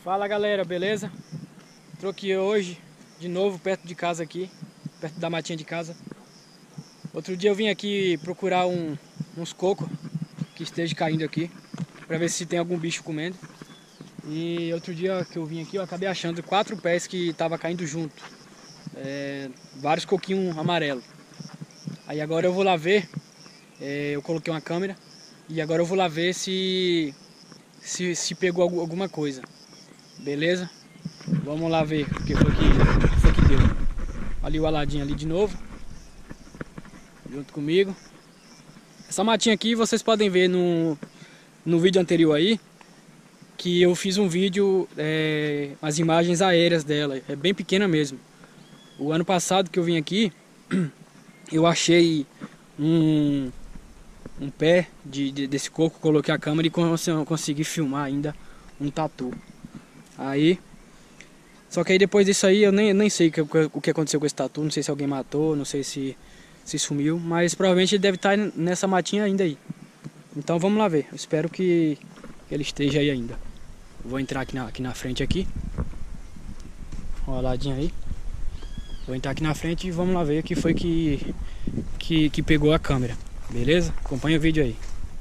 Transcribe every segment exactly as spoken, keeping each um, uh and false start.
Fala galera, beleza? Tô aqui hoje de novo perto de casa aqui, perto da matinha de casa. Outro dia eu vim aqui procurar um, uns cocos que esteja caindo aqui, pra ver se tem algum bicho comendo. E outro dia que eu vim aqui eu acabei achando quatro pés que tava caindo junto, é, vários coquinhos amarelos. Aí agora eu vou lá ver, é, eu coloquei uma câmera e agora eu vou lá ver se se, se pegou alguma coisa. Beleza? Vamos lá ver o que foi que, o que foi que deu. Ali o aladinho ali de novo, junto comigo. Essa matinha aqui vocês podem ver no, no vídeo anterior aí, que eu fiz um vídeo, é, as imagens aéreas dela. É bem pequena mesmo. O ano passado que eu vim aqui, eu achei um, um pé de, de, desse coco, coloquei a câmera e consegui filmar ainda um tatu. Aí, só que aí depois disso aí eu nem, nem sei o que, o que aconteceu com esse tatu, não sei se alguém matou, não sei se, se sumiu, mas provavelmente ele deve estar nessa matinha ainda aí. Então vamos lá ver, eu espero que ele esteja aí ainda. Vou entrar aqui na, aqui na frente aqui, ó, ladinho aí. Vou entrar aqui na frente e vamos lá ver o que foi que, que, que pegou a câmera, beleza? Acompanha o vídeo aí.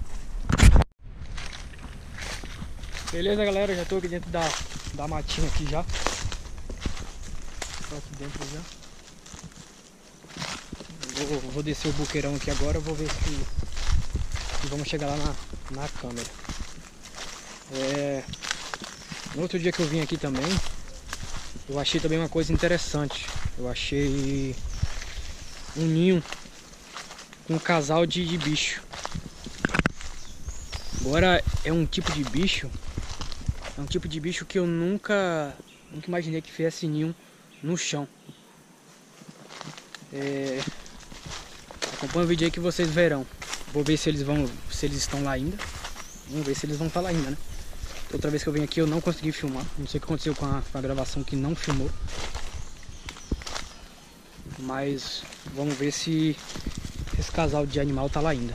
Beleza galera, já tô aqui dentro da, da matinha aqui já. Tô aqui dentro já. Vou, vou descer o buqueirão aqui agora, vou ver se, se vamos chegar lá na, na câmera. É, no outro dia que eu vim aqui também, eu achei também uma coisa interessante. Eu achei um ninho com um casal de, de bicho. Agora é um tipo de bicho, é um tipo de bicho que eu nunca, nunca imaginei que fizesse ninho no chão. É, acompanha o vídeo aí que vocês verão. Vou ver se eles vão, se eles estão lá ainda. Vamos ver se eles vão estar lá ainda, né? Outra vez que eu vim aqui eu não consegui filmar. Não sei o que aconteceu com a, com a gravação que não filmou. Mas vamos ver se esse casal de animal tá lá ainda.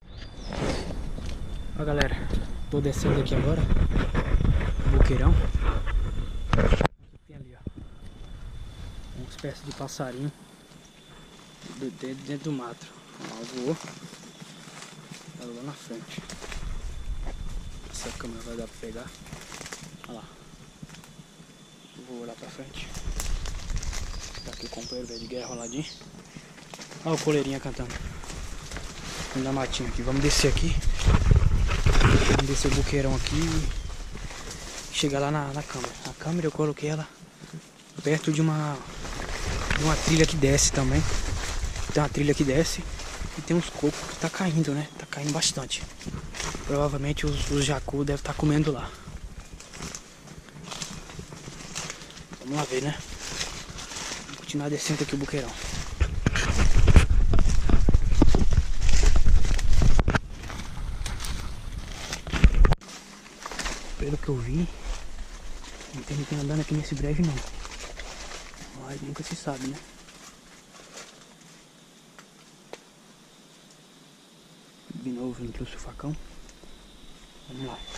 Ó galera, tô descendo aqui agora o buqueirão. Tem ali ó, uma espécie de passarinho dentro, dentro do mato. Ó, voou, tá lá na frente. Essa câmera vai dar pra pegar. Olha lá, vou lá pra frente. Tá aqui o companheiro velho de guerra roladinho. Olha o coleirinha cantando na matinha aqui. Vamos descer aqui. Vamos descer o buqueirão aqui e chegar lá na, na câmera. A câmera eu coloquei ela perto de uma, de uma trilha que desce também. Tem uma trilha que desce e tem uns cocos que tá caindo, né? Tá caindo bastante. Provavelmente os, os jacu devem estar comendo lá. Vamos lá ver, né? Vou continuar descendo aqui o buqueirão. Pelo que eu vi, não tem ninguém andando aqui nesse brejo não. Mas nunca se sabe, né? De novo eu trouxe o facão. Vamos lá.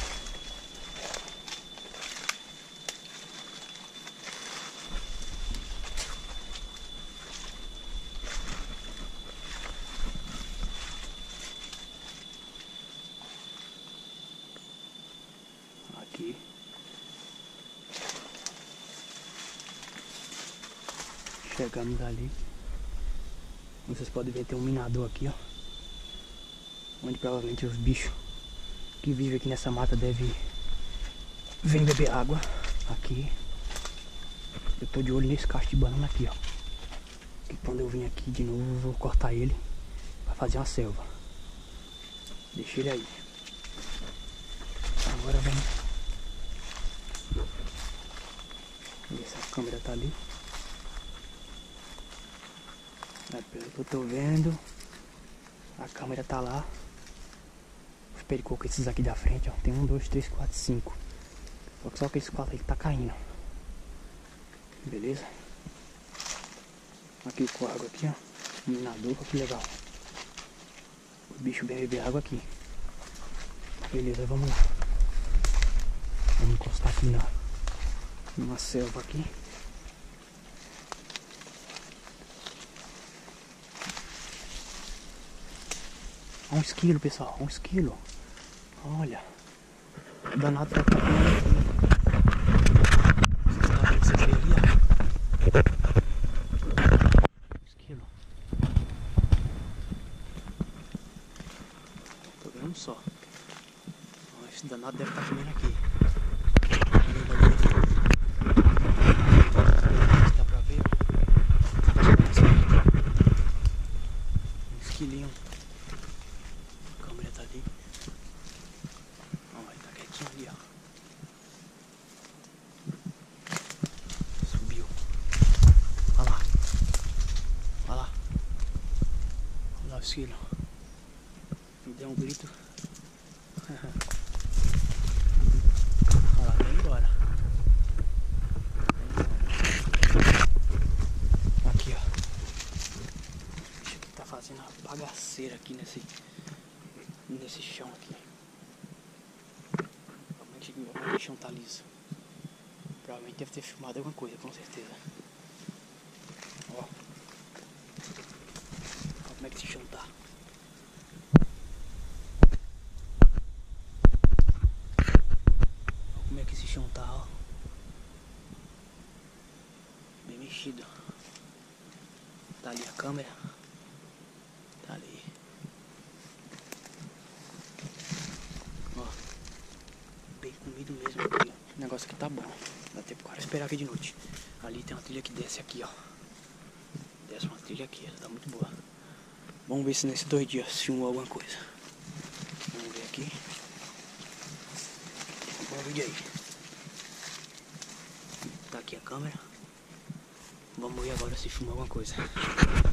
Aqui. Chegamos ali. Vocês podem ver, tem um minador aqui, ó. Onde provavelmente os bichos que vivem aqui nessa mata devem vir beber água. Aqui. Eu tô de olho nesse cacho de banana aqui, ó. Que quando eu vim aqui de novo eu vou cortar ele pra fazer uma selva. Deixa ele aí. Agora vamos ver se a câmera tá ali. É, pelo que eu tô vendo, a câmera tá lá. Os pericocos esses aqui da frente, ó. Tem um, dois, três, quatro, cinco. Só que só aqueles quatro aí que tá caindo. Beleza? Aqui o corgo aqui, ó. Minador, que legal. O bicho vem beber água aqui. Beleza, vamos lá. Vamos encostar aqui na, Uma selva aqui. Um esquilo, pessoal, um esquilo. Olha, o danado tá comendo aqui. Vocês estão vendo, vocês veem ali, ó. Esquilo. Tô vendo só. Ó, esse danado deve estar comendo aqui. Dá pra ver? Um esquilinho. A câmera tá ali. Ó, ele tá quietinho ali, ó. Subiu. Olha lá. Olha lá. Olha lá o esquilo. Me deu um grito. Olha lá, vem embora. Aqui, ó. O bicho aqui tá fazendo uma bagaceira aqui nesse, nesse chão aqui. Provavelmente o chão tá liso. Provavelmente deve ter filmado alguma coisa, com certeza. Ó. Olha como é que esse chão tá. Olha como é que esse chão tá, ó. Bem mexido. Tá ali a câmera. Tá ali. Ó. Bem comido mesmo aqui. O negócio aqui tá bom. Dá tempo para esperar aqui de noite. Ali tem uma trilha que desce aqui, ó. Desce uma trilha aqui, ela tá muito boa. Vamos ver se nesses dois dias filmou alguma coisa. Vamos ver aqui. Bom vídeo aí. Tá aqui a câmera. Vamos ver agora se filmou alguma coisa.